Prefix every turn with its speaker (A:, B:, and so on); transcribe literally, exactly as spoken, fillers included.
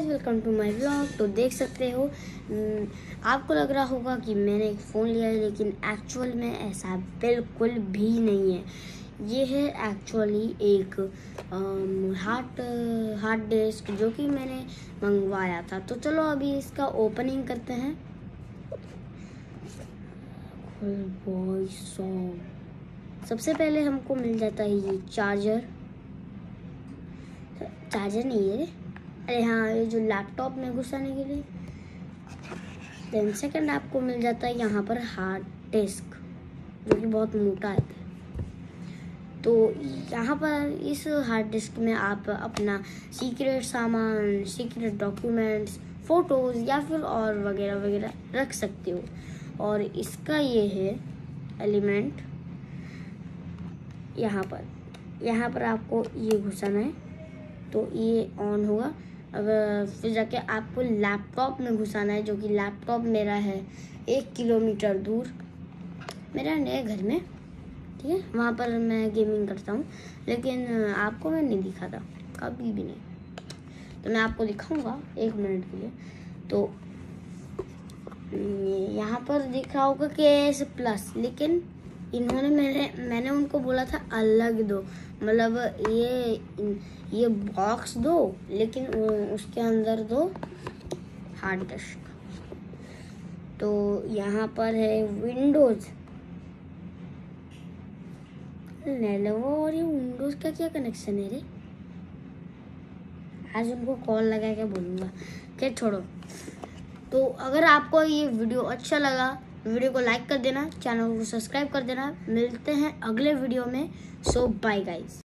A: Welcome to my vlog. तो देख सकते हो, आपको लग रहा होगा कि मैंने एक फ़ोन लिया है, लेकिन एक्चुअल में ऐसा बिल्कुल भी नहीं है। ये है एक्चुअली एक हार्ड हार्ड डिस्क जो कि मैंने मंगवाया था। तो चलो अभी इसका ओपनिंग करते हैं। सबसे पहले हमको मिल जाता है ये चार्जर चार्जर नहीं है, अरे हाँ, ये जो लैपटॉप में घुसाने के लिए। देन सेकंड आपको मिल जाता है यहाँ पर हार्ड डिस्क जो कि बहुत मोटा है। तो यहाँ पर इस हार्ड डिस्क में आप अपना सीक्रेट सामान, सीक्रेट डॉक्यूमेंट्स, फोटोज़ या फिर और वगैरह वगैरह रख सकते हो। और इसका ये है एलिमेंट, यहाँ पर यहाँ पर आपको ये घुसाना है तो ये ऑन होगा। अब फिर जाके आपको लैपटॉप में घुसाना है, जो कि लैपटॉप मेरा है एक किलोमीटर दूर मेरा नए घर में, ठीक है। वहाँ पर मैं गेमिंग करता हूँ, लेकिन आपको मैं नहीं दिखाता कभी भी नहीं। तो मैं आपको दिखाऊंगा एक मिनट के लिए। तो यहाँ पर दिख रहा होगा के एस प्लस, लेकिन इन्होंने मैंने मैंने उनको बोला था अलग दो, मतलब ये ये बॉक्स दो, लेकिन उसके अंदर दो हार्ड डिस्क। तो यहाँ पर है विंडोज, लेनोवो और ये विंडोज का क्या कनेक्शन है रे? आज उनको कॉल लगा के बोलूँगा। क्या छोड़ो। तो अगर आपको ये वीडियो अच्छा लगा, वीडियो को लाइक कर देना, चैनल को सब्सक्राइब कर देना। मिलते हैं अगले वीडियो में। So bye guys.